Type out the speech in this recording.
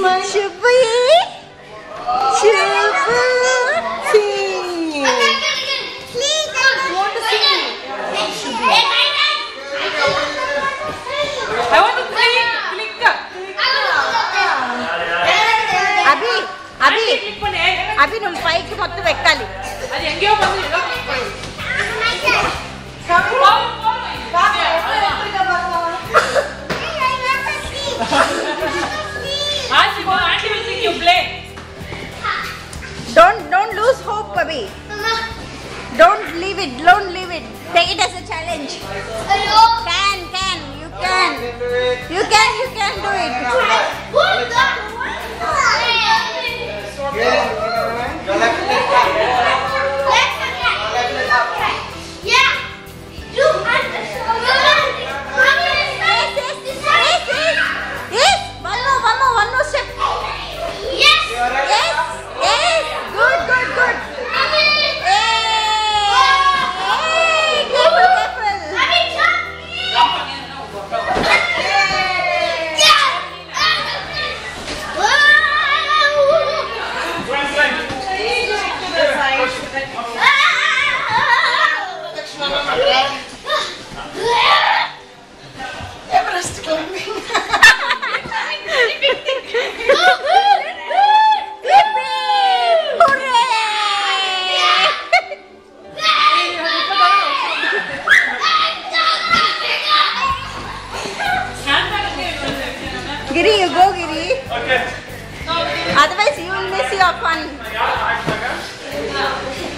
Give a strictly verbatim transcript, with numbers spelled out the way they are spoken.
Shubi. Shubu. Sing. You want to sing? I want to click. Click. Abhi. Abhi. Abhi, no fight ke motto vekkali. Adi engeyo bandu ilo click ಮಾಡಿ. Come on. Auntie, auntie will think you play. Don't don't lose hope, Abhi. Don't leave it. Don't leave it. Take it as a challenge. Can can you can you can you can do it. Giri, you go, Giri. Okay. Otherwise, you will miss your fun.